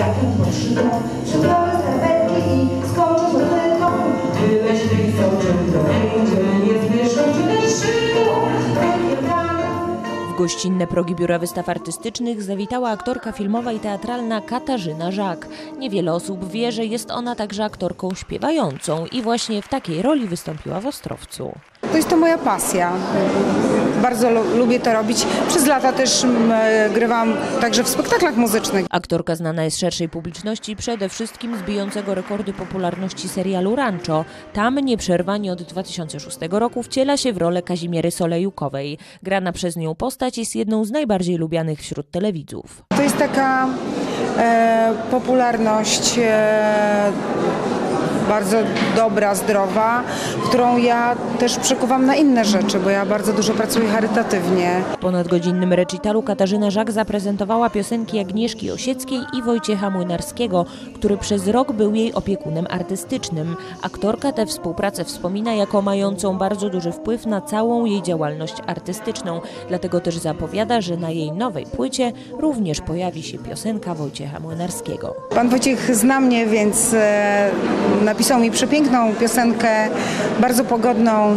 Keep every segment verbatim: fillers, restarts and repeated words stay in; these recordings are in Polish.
bajkiem pod szybą, przybrałem serwetki i skończę z ochrytą. Tyle się pisał, czym to będzie, nie zmieszał, czy też szybą. W gościnne progi Biura Wystaw Artystycznych zawitała aktorka filmowa i teatralna Katarzyna Żak. Niewiele osób wie, że jest ona także aktorką śpiewającą i właśnie w takiej roli wystąpiła w Ostrowcu. To jest to moja pasja. Bardzo lubię to robić. Przez lata też grywam także w spektaklach muzycznych. Aktorka znana jest szerszej publiczności przede wszystkim z bijącego rekordy popularności serialu Rancho. Tam nieprzerwanie od dwa tysiące szóstego roku wciela się w rolę Kazimiery Solejukowej. Grana przez nią postać jest jedną z najbardziej lubianych wśród telewidzów. To jest taka e, popularność e, bardzo dobra, zdrowa, którą ja też przekuwam na inne rzeczy, bo ja bardzo dużo pracuję charytatywnie. W ponadgodzinnym recitalu Katarzyna Żak zaprezentowała piosenki Agnieszki Osieckiej i Wojciecha Młynarskiego, który przez rok był jej opiekunem artystycznym. Aktorka tę współpracę wspomina jako mającą bardzo duży wpływ na całą jej działalność artystyczną. Dlatego też zapowiada, że na jej nowej płycie również pojawi się piosenka Wojciecha Młynarskiego. Pan Wojciech zna mnie, więc e, napisał mi przepiękną piosenkę, bardzo pogodną.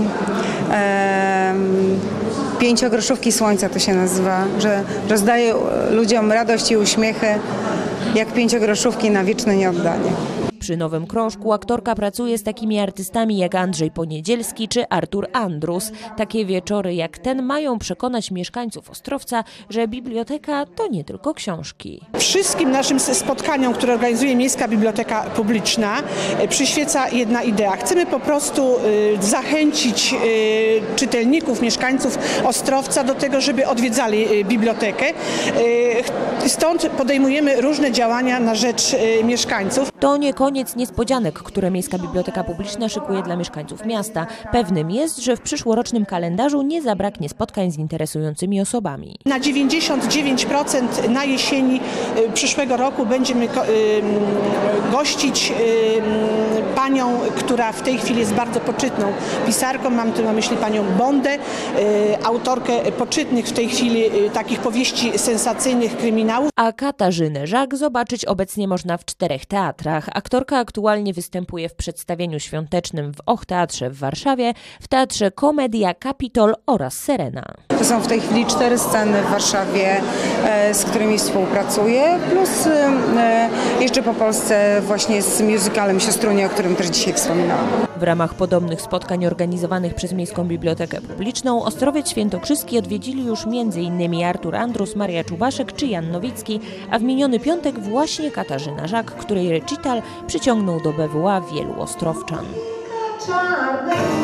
E, Pięciogroszówki słońca to się nazywa, że rozdaje ludziom radość i uśmiechy, jak pięciogroszówki na wieczne nieoddanie. Przy Nowym Krążku aktorka pracuje z takimi artystami jak Andrzej Poniedzielski czy Artur Andrus. Takie wieczory jak ten mają przekonać mieszkańców Ostrowca, że biblioteka to nie tylko książki. Wszystkim naszym spotkaniom, które organizuje Miejska Biblioteka Publiczna, przyświeca jedna idea. Chcemy po prostu zachęcić czytelników, mieszkańców Ostrowca do tego, żeby odwiedzali bibliotekę. Stąd podejmujemy różne działania na rzecz mieszkańców. To nie koniec niespodzianek, które Miejska Biblioteka Publiczna szykuje dla mieszkańców miasta. Pewnym jest, że w przyszłorocznym kalendarzu nie zabraknie spotkań z interesującymi osobami. Na dziewięćdziesiąt dziewięć procent na jesieni przyszłego roku będziemy gościć panią, która w tej chwili jest bardzo poczytną pisarką. Mam tu na myśli panią Bondę, autorkę poczytnych w tej chwili takich powieści sensacyjnych, kryminałów. A Katarzynę Żak zobaczyć obecnie można w czterech teatrach. Aktorka aktualnie występuje w przedstawieniu świątecznym w Och Teatrze w Warszawie, w Teatrze Komedia Kapitol oraz Serena. To są w tej chwili cztery sceny w Warszawie, e, z którymi współpracuję, plus e, jeszcze po Polsce właśnie z musicalem Siostrunie, o którym też dzisiaj wspominałam. W ramach podobnych spotkań organizowanych przez Miejską Bibliotekę Publiczną Ostrowiec Świętokrzyski odwiedzili już między innymi Artur Andrus, Maria Czubaszek czy Jan Nowicki, a w miniony piątek właśnie Katarzyna Żak, której recital przyciągnął do B W A wielu ostrowczan.